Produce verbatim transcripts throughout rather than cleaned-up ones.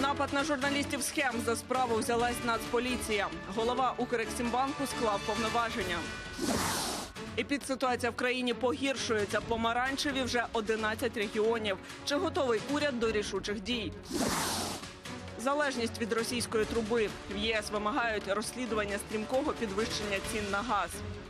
Напад на журналістів схем. За справу взялась Нацполіція. Голова Укрексімбанку склав повноваження. Епідситуація в країні погіршується. Помаранчеві вже одинадцять регіонів. Чи готовий уряд до рішучих дій? Залежність від російської труби. В ЄС вимагають розслідування стрімкого підвищення цін на газ.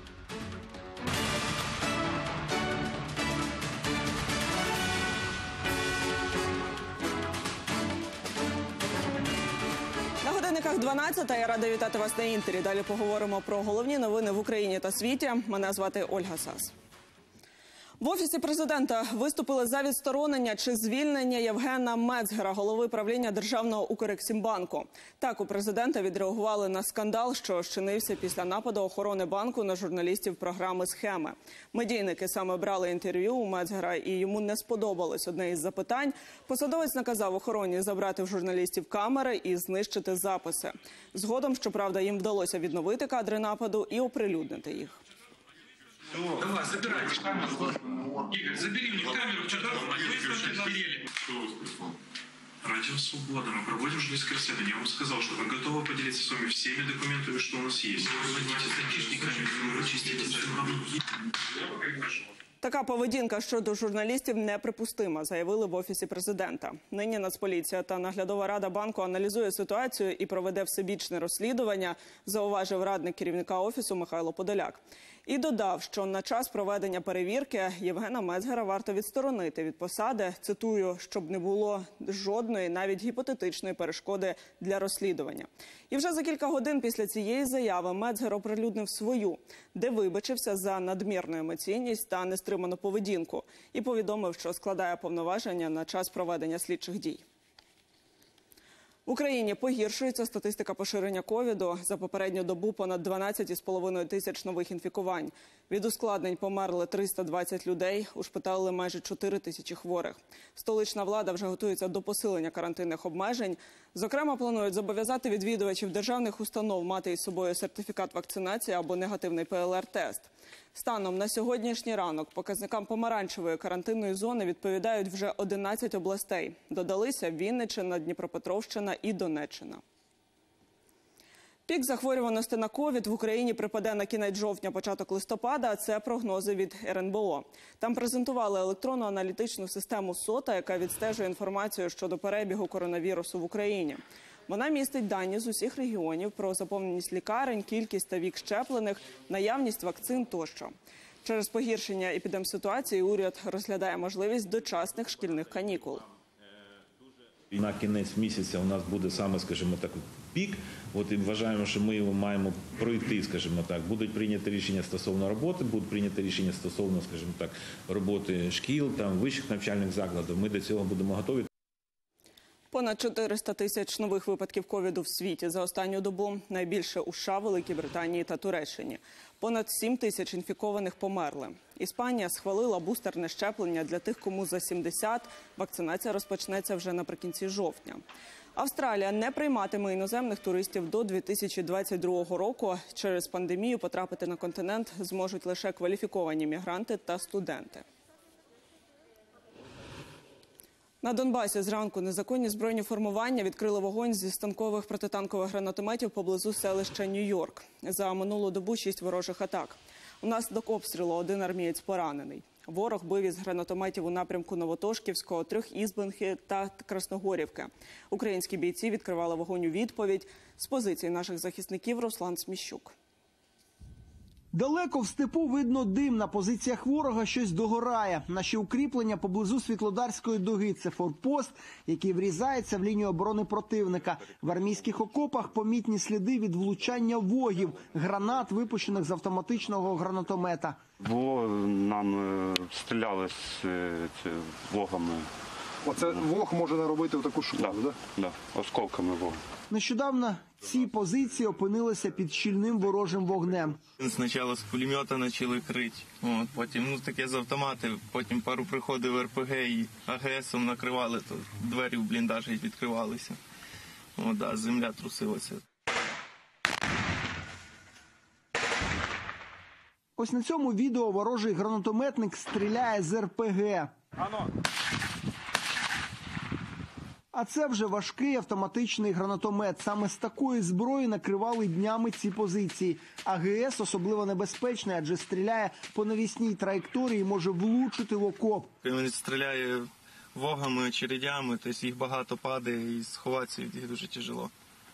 На годинниках дванадцята. Я рада вітати вас на Інтері. Далі поговоримо про головні новини в Україні та світі. Мене звати Ольга Сас. В Офісі президента виступили за відсторонення чи звільнення Євгена Мецгера, голови правління Державного Укрексімбанку. Так, у президента відреагували на скандал, що щинився після нападу охорони банку на журналістів програми «Схеми». Медійники саме брали інтерв'ю у Мецгера, і йому не сподобалось одне із запитань. Посадовець наказав охороні забрати в журналістів камери і знищити записи. Згодом, щоправда, їм вдалося відновити кадри нападу і оприлюднити їх. Давай, забирайте камеру. Игорь, забери у них камеру, что-то сперели. Радио «Свобода». Мы проводим журналистское расследование. Я вам сказал, что мы готовы поделиться с вами всеми документами, что у нас есть. Владите с айтишниками, вычистите. Така поведінка щодо журналістів неприпустима, заявили в Офісі президента. Нині Нацполіція та Наглядова рада банку аналізує ситуацію і проведе всебічне розслідування, зауважив радник керівника Офісу Михайло Подоляк. І додав, що на час проведення перевірки Євгена Мецгера варто відсторонити від посади, цитую, щоб не було жодної, навіть гіпотетичної перешкоди для розслідування. І вже за кілька годин після цієї заяви Мецгер оприлюднив свою, де вибачився за надмірну емоційність та нестриману поведінку і повідомив, що складає повноваження на час проведення слідчих дій. В Україні погіршується статистика поширення ковіду. За попередню добу понад дванадцять із половиною тисяч нових інфікувань. Від ускладнень померли триста двадцять людей, ушпиталили майже чотири тисячі хворих. Столична влада вже готується до посилення карантинних обмежень. Зокрема, планують зобов'язати відвідувачів державних установ мати із собою сертифікат вакцинації або негативний пе ел ер-тест. Станом на сьогоднішній ранок показникам помаранчевої карантинної зони відповідають вже одинадцять областей. Додалися Вінниччина, Дніпропетровщина і Донеччина. Пік захворюваності на ковід в Україні припаде на кінець жовтня, початок листопада. Це прогнози від ер ен бе о. Там презентували електронну аналітичну систему СОТА, яка відстежує інформацію щодо перебігу коронавірусу в Україні. Вона містить дані з усіх регіонів про заповненість лікарень, кількість та вік щеплених, наявність вакцин тощо. Через погіршення епідемситуації уряд розглядає можливість дочасних шкільних канікул. На кінець місяця у нас буде саме, скажімо так, пік. От і вважаємо, що ми його маємо пройти, скажімо так. Будуть прийняті рішення стосовно роботи, будуть прийняті рішення стосовно, скажімо так, роботи шкіл, там, вищих навчальних закладів. Ми до цього будемо готові. Понад чотириста тисяч нових випадків ковіду в світі за останню добу. Найбільше у США, Великій Британії та Туреччині. Понад сім тисяч інфікованих померли. Іспанія схвалила бустерне щеплення для тих, кому за сімдесят. Вакцинація розпочнеться вже наприкінці жовтня. Австралія не прийматиме іноземних туристів до дві тисячі двадцять другого року. Через пандемію потрапити на континент зможуть лише кваліфіковані мігранти та студенти. На Донбасі зранку незаконні збройні формування відкрили вогонь зі станкових протитанкових гранатометів поблизу селища Нью-Йорк. За минулу добу шість ворожих атак. Унаслідок обстрілу один армієць поранений. Ворог бив із гранатометів у напрямку Новотошківського, Трьохізбенки та Красногорівки. Українські бійці відкривали вогонь у відповідь. З позиції наших захисників Руслан Сміщук. Далеко в степу видно дим, на позиціях ворога щось догорає. Наші укріплення поблизу Світлодарської дуги – це форпост, який врізається в лінію оборони противника. В армійських окопах помітні сліди від влучання вогів, гранат, випущених з автоматичного гранатомета. Було, нам стріляли з вогами. Оце вог може наробити в таку шкоду, так? Да, да, осколками вогу. Нещодавно ці позиції опинилися під щільним ворожим вогнем. Спочатку з пулемета почали крити, от, потім ну, таке з автомати, потім пару приходив ер пе ге і а ге есом накривали, то двері в бліндажі відкривалися. От, да, земля трусилася. Ось на цьому відео ворожий гранатометник стріляє з ер пе ге. А це вже важкий автоматичний гранатомет. Саме з такої зброї накривали днями ці позиції. А ГС особливо небезпечний, адже стріляє по навісній траєкторії і може влучити в окоп. Він стріляє вогами, очередями, тобто їх багато падає і сховатися від їх дуже тяжело.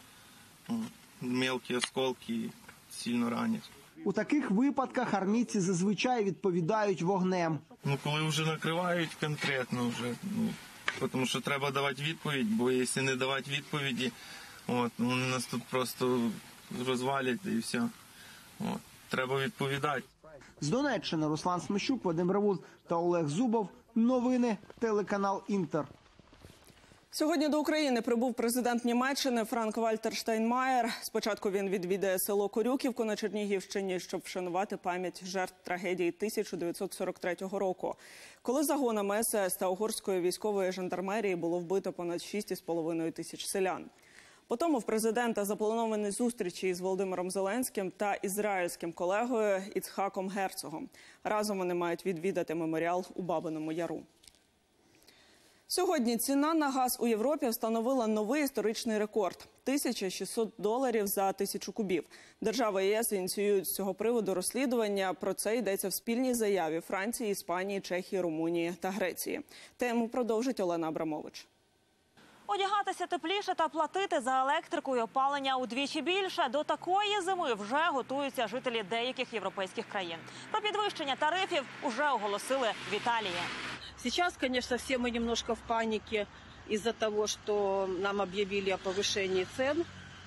Мелкі осколки сильно ранять. У таких випадках армійці зазвичай відповідають вогнем. Ну, коли вже накривають конкретно, вже, ну, тому що треба давати відповідь, бо якщо не давати відповіді, от, вони нас тут просто розвалять і все. От, треба відповідати. З Донеччини Руслан Смещук, Вадим Ревун та Олег Зубов. Новини, телеканал Інтер. Сьогодні до України прибув президент Німеччини Франк-Вальтер Штайнмаєр. Спочатку він відвідає село Корюківку на Чернігівщині, щоб вшанувати пам'ять жертв трагедії тисяча дев'ятсот сорок третього року, коли загонами ес ес та угорської військової жандармерії було вбито понад шість із половиною тисяч селян. Потім в президента заплановані зустрічі із Володимиром Зеленським та ізраїльським колегою Іцхаком Герцогом. Разом вони мають відвідати меморіал у Бабиному Яру. Сьогодні ціна на газ у Європі встановила новий історичний рекорд – тисяча шістсот доларів за тисячу кубів. Держави ЄС ініціюють з цього приводу розслідування. Про це йдеться в спільній заяві Франції, Іспанії, Чехії, Румунії та Греції. Тему продовжить Олена Абрамович. Одягатися тепліше та платити за електрику і опалення удвічі більше. До такої зими вже готуються жителі деяких європейських країн. Про підвищення тарифів уже оголосили в Італії. Сейчас, конечно, все мы немножко в панике из-за того, что нам объявили о повышении цен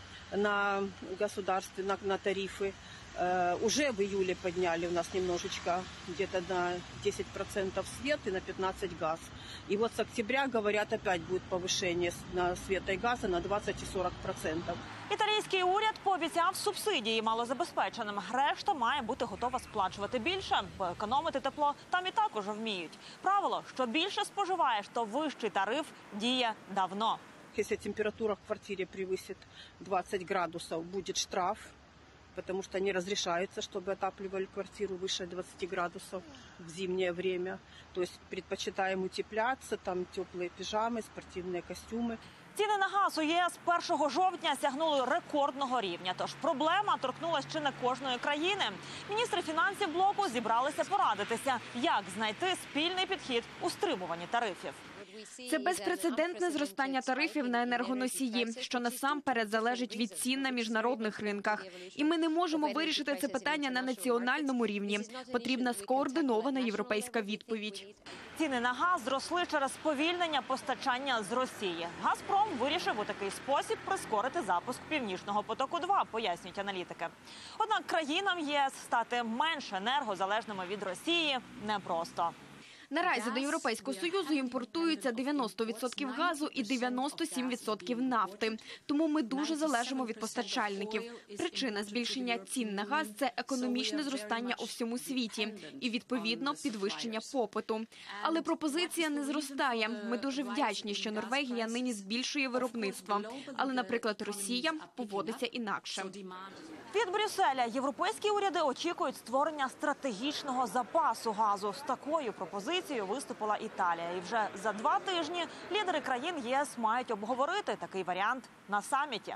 на государстве, на, на тарифы. Э, уже в июле подняли у нас немножечко, где-то на десять процентов свет и на пятнадцать газ. И вот с октября, говорят, опять будет повышение на света и газа на двадцать и сорок процентов. Італійський уряд пообіцяв субсидії малозабезпеченим. Решта має бути готова сплачувати більше, бо економити тепло там і так уже вміють. Правило, що більше споживаєш, то вищий тариф діє давно. Если температура в квартире превысит двадцать градусов, будет штраф, потому что не разрешается, чтобы отапливали квартиру выше двадцати градусов в зимнее время. То есть предпочитаем утепляться, там теплые пижамы, спортивные костюмы. Ціни на газ у ЄС першого жовтня сягнули рекордного рівня. Тож проблема торкнулась чи не кожної країни. Міністри фінансів блоку зібралися порадитися, як знайти спільний підхід у стримуванні тарифів. Це безпрецедентне зростання тарифів на енергоносії, що насамперед залежить від цін на міжнародних ринках. І ми не можемо вирішити це питання на національному рівні. Потрібна скоординована європейська відповідь. Ціни на газ зросли через сповільнення постачання з Росії. «Газпром» вирішив у такий спосіб прискорити запуск «Північного потоку-два», пояснюють аналітики. Однак країнам ЄС стати менш енергозалежними від Росії непросто. Наразі до Європейського Союзу імпортується дев'яносто відсотків газу і дев'яносто сім відсотків нафти. Тому ми дуже залежимо від постачальників. Причина збільшення цін на газ – це економічне зростання у всьому світі і, відповідно, підвищення попиту. Але пропозиція не зростає. Ми дуже вдячні, що Норвегія нині збільшує виробництво. Але, наприклад, Росія поводиться інакше. Від Брюсселя європейські уряди очікують створення стратегічного запасу газу. З такою пропозицією виступила Італія. І вже за два тижні лідери країн ЄС мають обговорити такий варіант на саміті.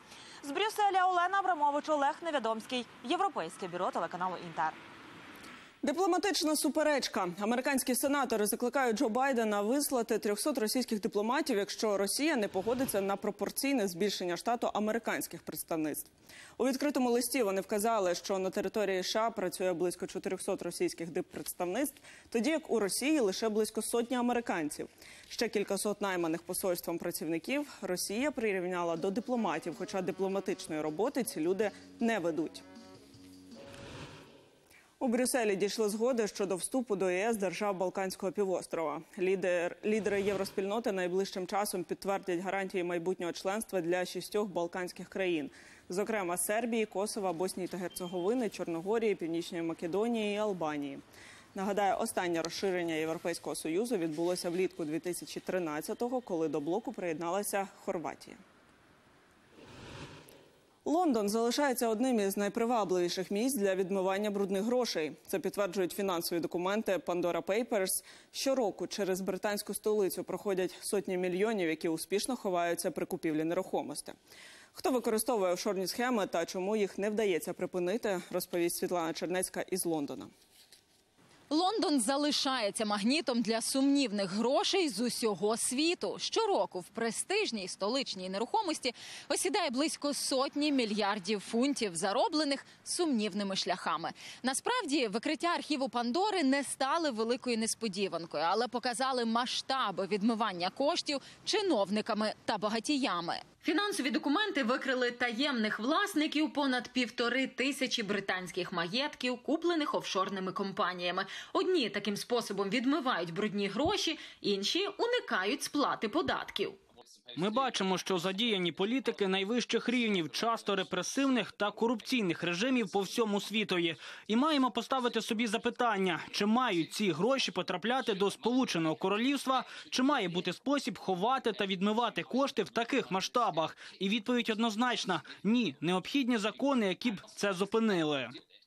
З Брюсселя Олена Абрамович, Олег Невідомський, Європейське бюро телеканалу Інтер. Дипломатична суперечка. Американські сенатори закликають Джо Байдена вислати трьохсот російських дипломатів, якщо Росія не погодиться на пропорційне збільшення штату американських представництв. У відкритому листі вони вказали, що на території США працює близько чотирьохсот російських диппредставництв, тоді як у Росії лише близько сотні американців. Ще кількасот найманих посольством працівників Росія прирівняла до дипломатів, хоча дипломатичної роботи ці люди не ведуть. У Брюсселі дійшли згоди щодо вступу до ЄС держав Балканського півострова. Лідер, лідери євроспільноти найближчим часом підтвердять гарантії майбутнього членства для шістьох балканських країн, зокрема Сербії, Косова, Боснії та Герцеговини, Чорногорії, Північної Македонії і Албанії. Нагадаю, останнє розширення Європейського Союзу відбулося влітку дві тисячі тринадцятого, коли до блоку приєдналася Хорватія. Лондон залишається одним із найпривабливіших місць для відмивання брудних грошей. Це підтверджують фінансові документи Pandora Papers. Щороку через британську столицю проходять сотні мільйонів, які успішно ховаються при купівлі нерухомості. Хто використовує офшорні схеми та чому їх не вдається припинити, розповість Світлана Чернецька із Лондона. Лондон залишається магнітом для сумнівних грошей з усього світу. Щороку в престижній столичній нерухомості осідає близько сотні мільярдів фунтів, зароблених сумнівними шляхами. Насправді, викриття архіву Пандори не стали великою несподіванкою, але показали масштаби відмивання коштів чиновниками та багатіями. Фінансові документи викрили таємних власників понад півтори тисячі британських маєтків, куплених офшорними компаніями. Одні таким способом відмивають брудні гроші, інші уникають сплати податків. Ми бачимо, що задіяні політики найвищих рівнів, часто репресивних та корупційних режимів по всьому світові. І маємо поставити собі запитання, чи мають ці гроші потрапляти до Сполученого Королівства, чи має бути спосіб ховати та відмивати кошти в таких масштабах. І відповідь однозначна – ні, необхідні закони, які б це зупинили.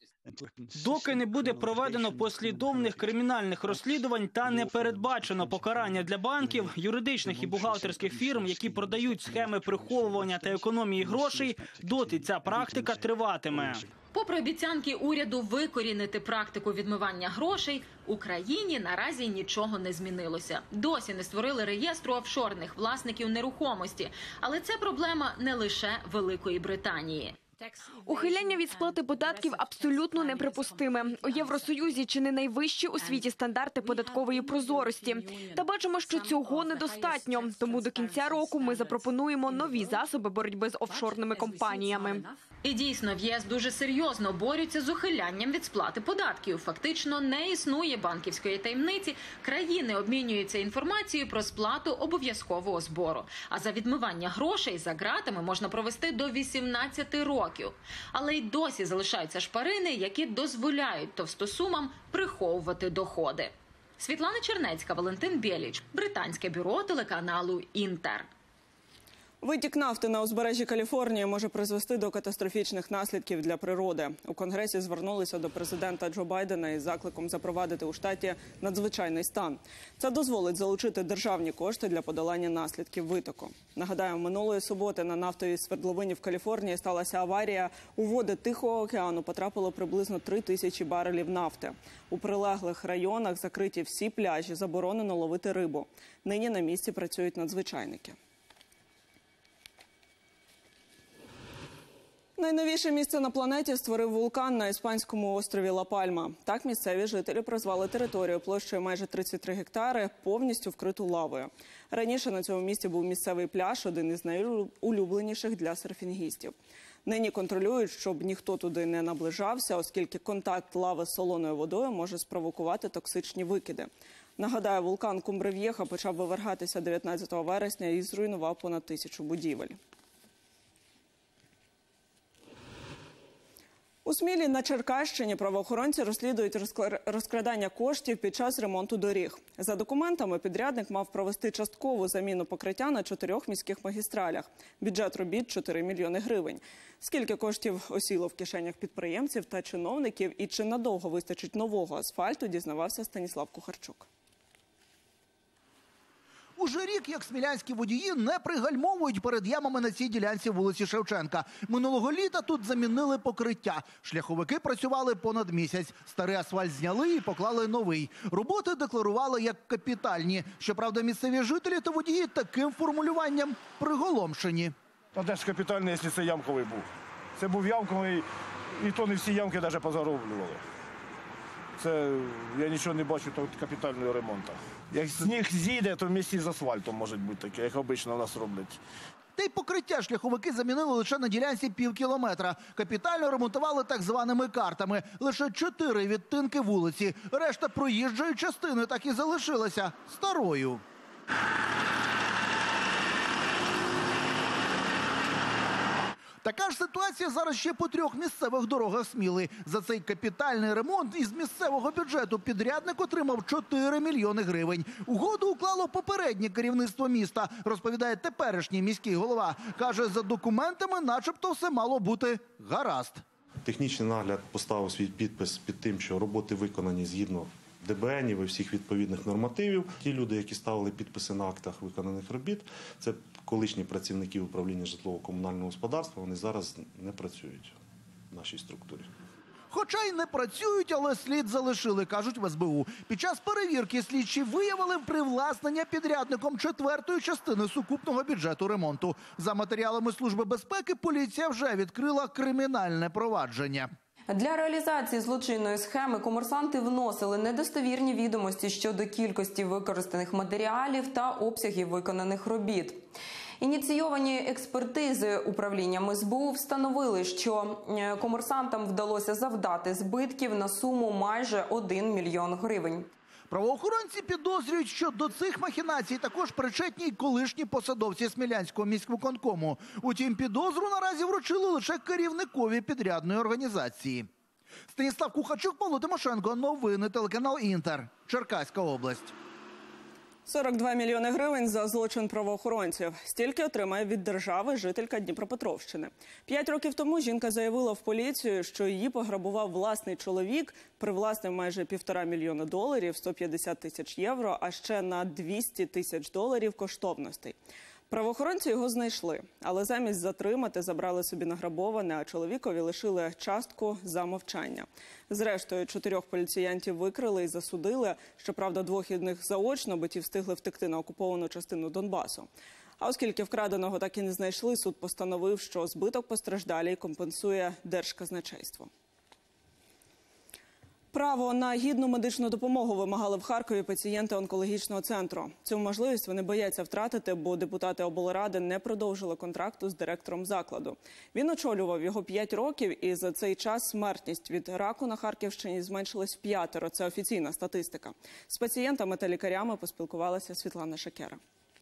Доки не буде проведено послідовних кримінальних розслідувань та не передбачено покарання для банків, юридичних і бухгалтерських фірм, які продають схеми приховування та економії грошей, доти ця практика триватиме. Попри обіцянки уряду викорінити практику відмивання грошей, у країні наразі нічого не змінилося. Досі не створили реєстру офшорних власників нерухомості. Але це проблема не лише Великої Британії. Ухиляння від сплати податків абсолютно неприпустиме. У Євросоюзі чи не найвищі у світі стандарти податкової прозорості. Та бачимо, що цього недостатньо. Тому до кінця року ми запропонуємо нові засоби боротьби з офшорними компаніями. І дійсно, в ЄС дуже серйозно борються з ухилянням від сплати податків. Фактично не існує банківської таємниці. Країни обмінюються інформацією про сплату обов'язкового збору. А за відмивання грошей за ґратами можна провести до вісімнадцяти років. Але й досі залишаються шпарини, які дозволяють товстосумам приховувати доходи. Світлана Чернецька, Валентин Бєліч, Британське бюро телеканалу «Інтер». Витік нафти на узбережжі Каліфорнії може призвести до катастрофічних наслідків для природи. У Конгресі звернулися до президента Джо Байдена із закликом запровадити у штаті надзвичайний стан. Це дозволить залучити державні кошти для подолання наслідків витоку. Нагадаю, минулої суботи на нафтовій свердловині в Каліфорнії сталася аварія. У води Тихого океану потрапило приблизно три тисячі барелів нафти. У прилеглих районах закриті всі пляжі, заборонено ловити рибу. Нині на місці працюють надзвичайники. Найновіше місце на планеті створив вулкан на іспанському острові Ла-Пальма. Так місцеві жителі прозвали територію площею майже тридцять три гектари, повністю вкриту лавою. Раніше на цьому місці був місцевий пляж, один із найулюбленіших для серфінгістів. Нині контролюють, щоб ніхто туди не наближався, оскільки контакт лави з солоною водою може спровокувати токсичні викиди. Нагадаю, вулкан Кумбре-В'єха почав вивергатися дев'ятнадцятого вересня і зруйнував понад тисячу будівель. У Смілі на Черкащині правоохоронці розслідують розкрадання коштів під час ремонту доріг. За документами, підрядник мав провести часткову заміну покриття на чотирьох міських магістралях. Бюджет робіт – чотири мільйони гривень. Скільки коштів осіло в кишенях підприємців та чиновників і чи надовго вистачить нового асфальту, дізнавався Станіслав Кухарчук. Уже рік, як смілянські водії не пригальмовують перед ямами на цій ділянці вулиці Шевченка. Минулого літа тут замінили покриття. Шляховики працювали понад місяць. Старий асфальт зняли і поклали новий. Роботи декларували як капітальні. Щоправда, місцеві жителі та водії таким формулюванням приголомшені. А де ж капітальний, якщо це ямковий був? Це був ямковий, і то не всі ямки навіть позароблювали. Це, я нічого не бачу тут капітального ремонту. Як сніг зійде, то в місті з асфальтом може бути таке, як обично у нас роблять. Та й покриття шляховики замінили лише на ділянці пів кілометра. Капітально ремонтували так званими картами. Лише чотири відтинки вулиці. Решта проїжджої частини так і залишилася старою. Така ж ситуація зараз ще по трьох місцевих дорогах Сміли. За цей капітальний ремонт із місцевого бюджету підрядник отримав чотири мільйони гривень. Угоду уклало попереднє керівництво міста, розповідає теперішній міський голова. Каже, за документами начебто все мало бути гаразд. Технічний нагляд поставив свій підпис під тим, що роботи виконані згідно де бе енів і всіх відповідних нормативів. Ті люди, які ставили підписи на актах виконаних робіт, це колишні працівники управління житлово-комунального господарства, вони зараз не працюють в нашій структурі. Хоча й не працюють, але слід залишили, кажуть в ес бе у. Під час перевірки слідчі виявили привласнення підрядником четвертої частини сукупного бюджету ремонту. За матеріалами Служби безпеки поліція вже відкрила кримінальне провадження. Для реалізації злочинної схеми комерсанти вносили недостовірні відомості щодо кількості використаних матеріалів та обсягів виконаних робіт. Ініційовані експертизи управлінням ес бе у встановили, що комерсантам вдалося завдати збитків на суму майже один мільйон гривень. Правоохоронці підозрюють, що до цих махінацій також причетні й колишні посадовці Смілянського міськвиконкому. Утім, підозру наразі вручили лише керівникові підрядної організації. Станіслав Кухачук, Павло Тимошенко. Новини телеканал «Інтер». Черкаська область. сорок два мільйони гривень за злочин правоохоронців. Стільки отримає від держави жителька Дніпропетровщини. П'ять років тому жінка заявила в поліцію, що її пограбував власний чоловік, привласнив майже півтора мільйона доларів, сто п'ятдесят тисяч євро, а ще на двісті тисяч доларів коштовностей. Правоохоронці його знайшли, але замість затримати забрали собі награбоване, а чоловікові лишили частку за мовчання. Зрештою, чотирьох поліціянтів викрили і засудили, щоправда, двох із них заочно, бо ті встигли втекти на окуповану частину Донбасу. А оскільки вкраденого так і не знайшли, суд постановив, що збиток постраждалій компенсує Держказначейство. Право на гідну медичну допомогу вимагали в Харкові пацієнти онкологічного центру. Цю можливість вони бояться втратити, бо депутати облради не продовжили контракту з директором закладу. Він очолював його п'ять років, і за цей час смертність від раку на Харківщині зменшилась вп'ятеро. Це офіційна статистика. З пацієнтами та лікарями поспілкувалася Світлана Шакера.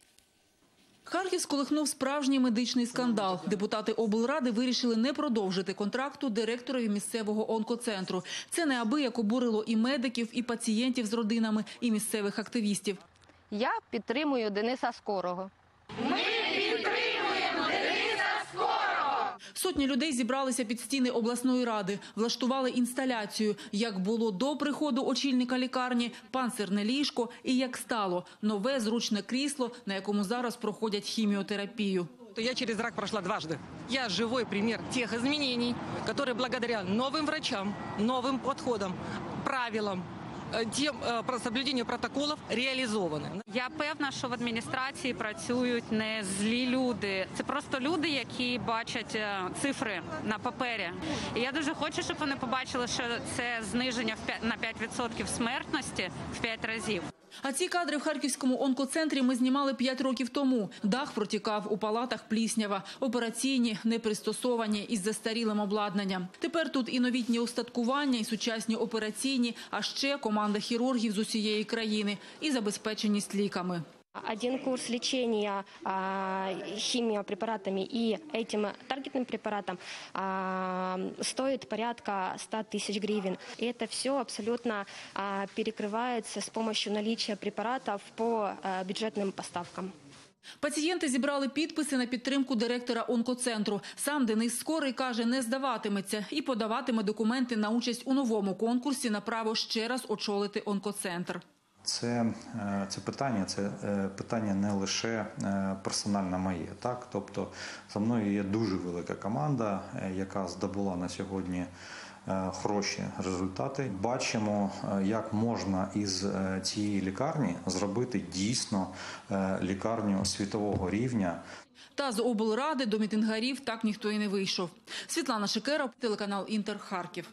Харків сколихнув справжній медичний скандал. Депутати облради вирішили не продовжити контракту директорові місцевого онкоцентру. Це неабияк обурило і медиків, і пацієнтів з родинами, і місцевих активістів. Я підтримую Дениса Скорого. Ми підтримуємо Дениса Скорого! Сотні людей зібралися під стіни обласної ради, влаштували інсталяцію. Як було до приходу очільника лікарні, панцирне ліжко і як стало – нове зручне крісло, на якому зараз проходять хіміотерапію. Я через рак прошла дважды. Я живой пример тех изменений, которые благодаря новым врачам, новым подходам, правилам, тем соблюденню протоколів реалізовані. Я певна, що в адміністрації працюють не злі люди. Це просто люди, які бачать цифри на папері. І я дуже хочу, щоб вони побачили, що це зниження на п'ять відсотків смертності в п'ять разів. А ці кадри в Харківському онкоцентрі ми знімали п'ять років тому. Дах протікав, у палатах пліснява, операційні, непристосовані із застарілим обладнанням. Тепер тут і новітні устаткування, і сучасні операційні, а ще команда хірургів з усієї країни і забезпеченість ліками. Один курс лечения а, химиопрепаратами и этим таргетным препаратом а, стоит порядка ста тысяч гривен. И это все абсолютно а, перекрывается с помощью наличия препаратов по а, бюджетным поставкам. Пацієнти зібрали підписи на підтримку директора онкоцентру. Сам Денис Скорий каже, не здаватиметься і подаватиме документи на участь у новому конкурсі на право ще раз очолити онкоцентр. Це, це питання, це питання не лише персонально моє, так? Тобто за мною є дуже велика команда, яка здобула на сьогодні хороші результати. Бачимо, як можна із цієї лікарні зробити дійсно лікарню світового рівня. Та з облради до мітингарів так ніхто і не вийшов. Світлана Шакера, телеканал «Інтер», Харків.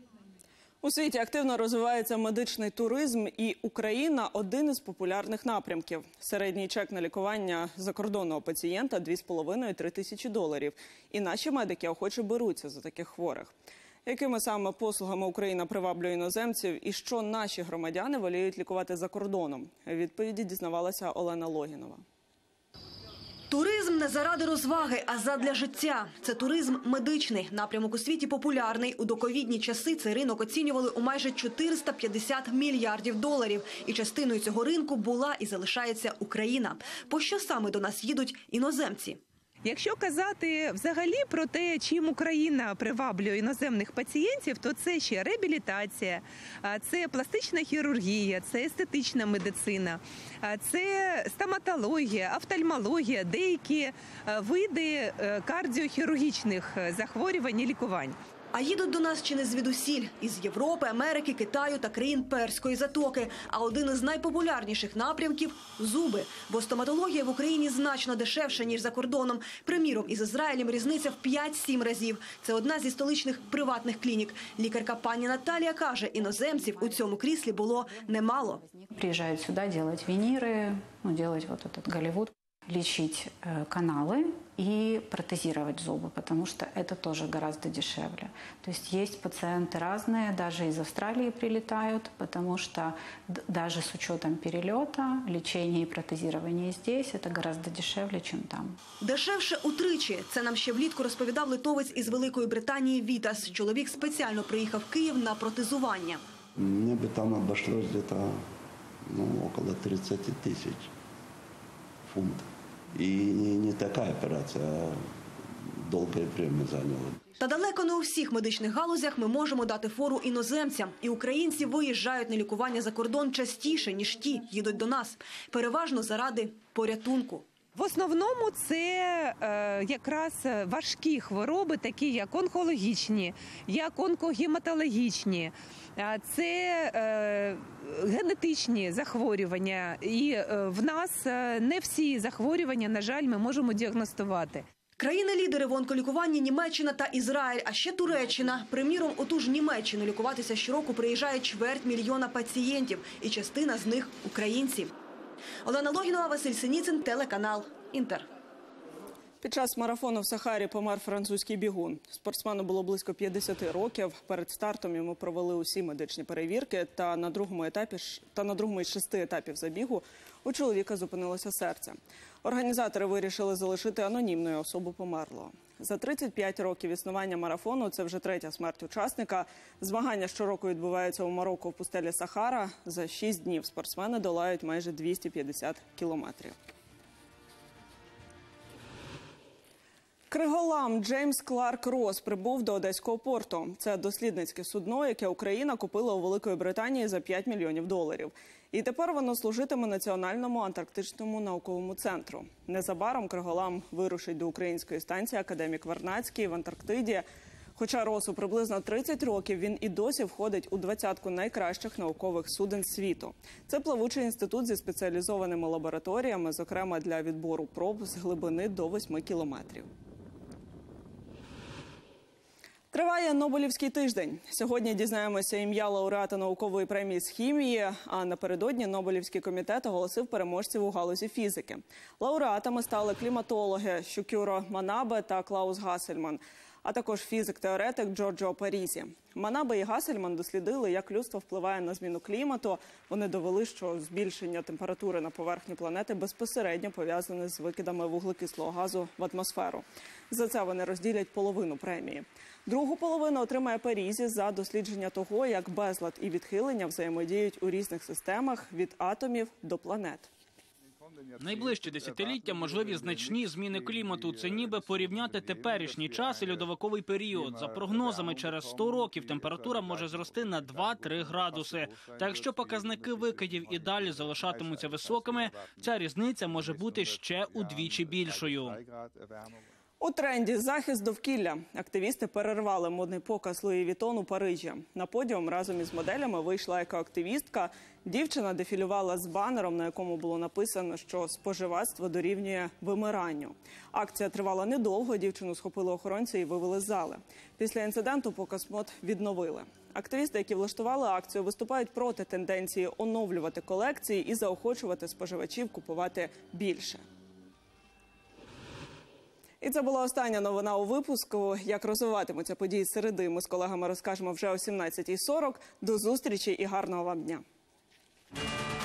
У світі активно розвивається медичний туризм, і Україна – один із популярних напрямків. Середній чек на лікування закордонного пацієнта – дві з половиною - три тисячі доларів. І наші медики охоче беруться за таких хворих. Якими саме послугами Україна приваблює іноземців і що наші громадяни воліють лікувати за кордоном? Відповіді дізнавалася Олена Логінова. Туризм не заради розваги, а задля життя. Це туризм медичний. Напрямок у світі популярний. У доковідні часи цей ринок оцінювали у майже чотириста п'ятдесят мільярдів доларів. І частиною цього ринку була і залишається Україна. По що саме до нас їдуть іноземці? Якщо казати взагалі про те, чим Україна приваблює іноземних пацієнтів, то це ще реабілітація, це пластична хірургія, це естетична медицина, це стоматологія, офтальмологія, деякі види кардіохірургічних захворювань і лікувань. А їдуть до нас чи не звідусіль – із Європи, Америки, Китаю та країн Перської затоки. А один із найпопулярніших напрямків – зуби. Бо стоматологія в Україні значно дешевша, ніж за кордоном. Приміром, із Ізраїлем різниця в п'ять-сім разів. Це одна зі столичних приватних клінік. Лікарка пані Наталія каже, іноземців у цьому кріслі було немало. Приїжджають сюди робити вініри, ну, робити вот этот Голливуд. Лечить э, каналы и протезировать зубы, потому что это тоже гораздо дешевле. То есть есть пациенты разные, даже из Австралии прилетают, потому что даже с учетом перелета, лечение и протезирование здесь это гораздо дешевле, чем там. Дешевше утричі. Це нам ще влітку розповідав литовець із Великої Британії Вітас. Чоловік спеціально приїхав в Київ на протезування. Мне бы там обошлось где-то ну, около тридцать тысяч фунтов. И не такая операция долгое время заняла. Та далеко не у всіх медичних галузях ми можемо дати фору іноземцям. І українці виїжджають на лікування за кордон частіше, ніж ті їдуть до нас. Переважно заради порятунку. В основному це е, якраз важкі хвороби, такі як онкологічні, як онкогематологічні, це е, генетичні захворювання. І е, в нас не всі захворювання, на жаль, ми можемо діагностувати. Країни-лідери в онколікуванні – Німеччина та Ізраїль, а ще Туреччина. Приміром, у ту ж Німеччину лікуватися щороку приїжджає чверть мільйона пацієнтів, і частина з них – українці. Олена Логінова, Василь Синіцин, телеканал «Інтер». Під час марафону в Сахарі помер французький бігун. Спортсмену було близько п'ятдесят років. Перед стартом йому провели усі медичні перевірки. Та на другому етапі та на другому із шести етапів забігу у чоловіка зупинилося серце. Організатори вирішили залишити анонімною особу померлого. За тридцять п'ять років існування марафону це вже третя смерть учасника. Змагання щороку відбуваються у Марокко в пустелі Сахара. За шість днів спортсмени долають майже двісті п'ятдесят кілометрів. Криголам Джеймс Кларк Росс прибув до Одеського порту. Це дослідницьке судно, яке Україна купила у Великої Британії за п'ять мільйонів доларів. І тепер воно служитиме Національному антарктичному науковому центру. Незабаром Криголам вирушить до української станції «Академік Вернадський» в Антарктиді. Хоча Россу приблизно тридцять років, він і досі входить у двадцятку найкращих наукових суден світу. Це плавучий інститут зі спеціалізованими лабораторіями, зокрема для відбору проб з глибини до восьми кілометрів. Триває Нобелівський тиждень. Сьогодні дізнаємося ім'я лауреата наукової премії з хімії, а напередодні Нобелівський комітет оголосив переможців у галузі фізики. Лауреатами стали кліматологи Шукюро Манабе та Клаус Гассельман, а також фізик-теоретик Джорджо Парізі. Манабе і Гассельман дослідили, як людство впливає на зміну клімату. Вони довели, що збільшення температури на поверхні планети безпосередньо пов'язане з викидами вуглекислого газу в атмосферу. За це вони розділять половину премії. Другу половину отримає Парізі за дослідження того, як безлад і відхилення взаємодіють у різних системах від атомів до планет. Найближчі десятиліття можливі значні зміни клімату. Це ніби порівняти теперішній час і льодовиковий період. За прогнозами, через сто років температура може зрости на два-три градуси. Та якщо показники викидів і далі залишатимуться високими, ця різниця може бути ще удвічі більшою. У тренді захист довкілля. Активісти перервали модний показ Луї Вітон у Парижі. На подіум разом із моделями вийшла екоактивістка. Дівчина дефілювала з банером, на якому було написано, що споживацтво дорівнює вимиранню. Акція тривала недовго, дівчину схопили охоронці і вивели з зали. Після інциденту показ мод відновили. Активісти, які влаштували акцію, виступають проти тенденції оновлювати колекції і заохочувати споживачів купувати більше. І це була остання новина у випуску. Як розвиватимуться події середи, ми з колегами розкажемо вже о сімнадцятій сорок. До зустрічі і гарного вам дня.